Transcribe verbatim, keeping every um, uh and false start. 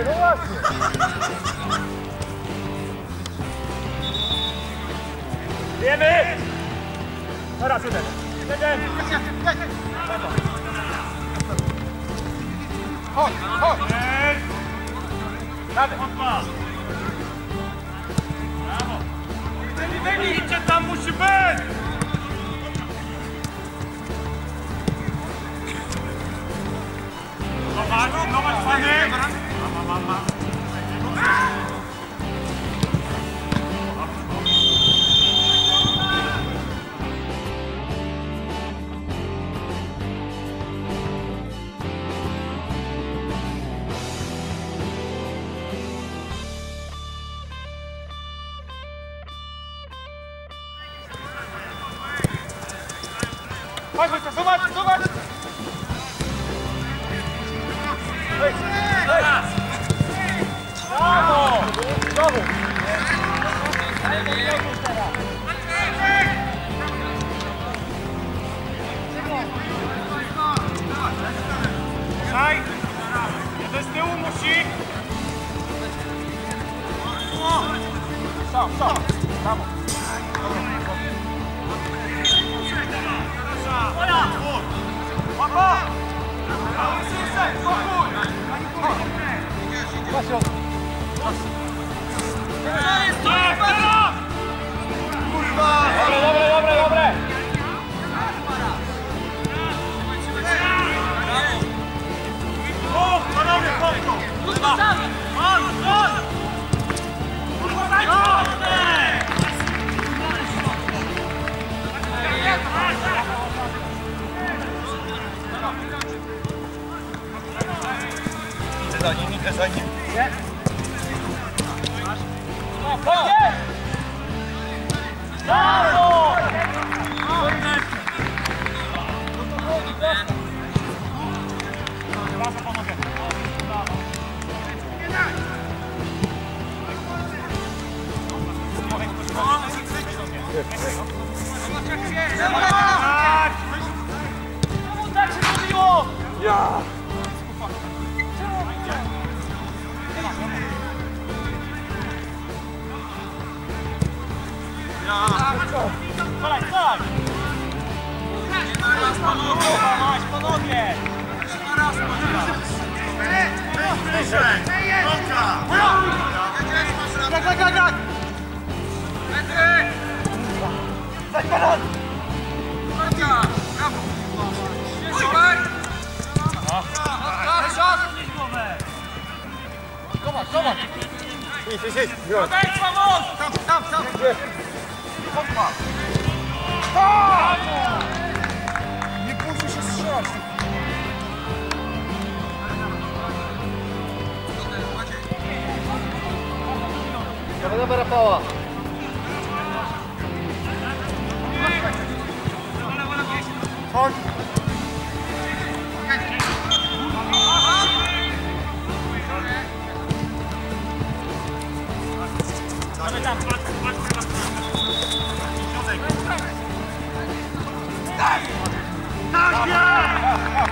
no właśnie. Wiemy! Teraz jeden. Jeden. Chodź, chodź. Rady. Brawo. Idźcie, tam musi być! Zobacz, zobacz, panie! Mama, mama. Chodź, chodź, zobacz, zobacz! Hej, hej! Brawo! Znowu! Hej! Jeden z tyłu musi! Sam, sam! Brawo! Papa! Kurwa! Dobre, dobre, dobre, dobre! O, panowie, popko! Chodź, chodź! Idę za nim, idę za nim. Nie? Chodź! Brawo! Brawo, pomogę. Czemu tak się zrobiło? Ja! Strzelaj, strzelaj! Masz po nogie! Bliżej! Nogka! Jak, jak, jak, jak! Daj banan! Nogka! Brawo! Super! Zobacz, zobacz! Idź, idź, idź! Odejdź, vamos! Tam, tam, tam! Chodźma! Nie pójdźmy się strzelać! Dobra, dobra, Rafała! Chodź! Tam, patrz, patrz, patrz. Środek. Tak! Tak jest!